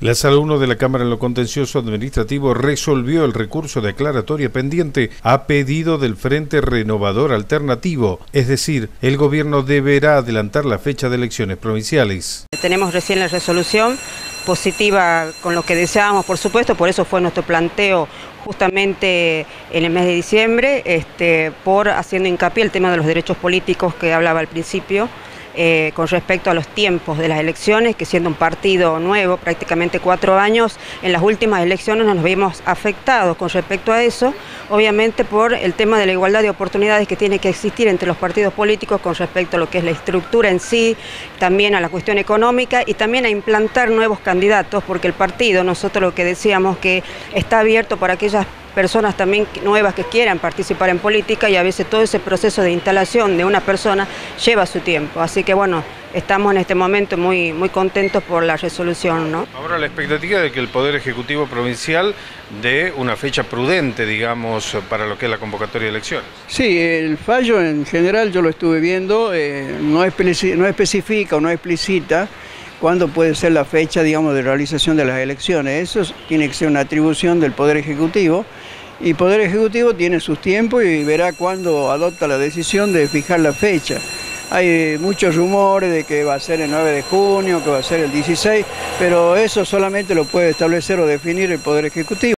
La Sala 1 de la Cámara en lo Contencioso Administrativo resolvió el recurso de aclaratoria pendiente a pedido del Frente Renovador Alternativo, es decir, el gobierno deberá adelantar la fecha de elecciones provinciales. Tenemos recién la resolución positiva con lo que deseábamos, por supuesto, por eso fue nuestro planteo justamente en el mes de diciembre, por haciendo hincapié el tema de los derechos políticos que hablaba al principio. Con respecto a los tiempos de las elecciones, que siendo un partido nuevo, prácticamente 4 años, en las últimas elecciones nos vimos afectados con respecto a eso, obviamente por el tema de la igualdad de oportunidades que tiene que existir entre los partidos políticos con respecto a lo que es la estructura en sí, también a la cuestión económica y también a implantar nuevos candidatos, porque el partido, nosotros lo que decíamos que está abierto para aquellas personas también nuevas que quieran participar en política y a veces todo ese proceso de instalación de una persona lleva su tiempo. Así que bueno, estamos en este momento muy contentos por la resolución, ¿no? Ahora la expectativa de que el Poder Ejecutivo Provincial dé una fecha prudente, digamos, para lo que es la convocatoria de elecciones. Sí, el fallo en general yo lo estuve viendo, no especifica o no explicita cuándo puede ser la fecha, digamos, de realización de las elecciones. Eso tiene que ser una atribución del Poder Ejecutivo, y el Poder Ejecutivo tiene sus tiempos y verá cuándo adopta la decisión de fijar la fecha. Hay muchos rumores de que va a ser el 9 de junio, que va a ser el 16, pero eso solamente lo puede establecer o definir el Poder Ejecutivo.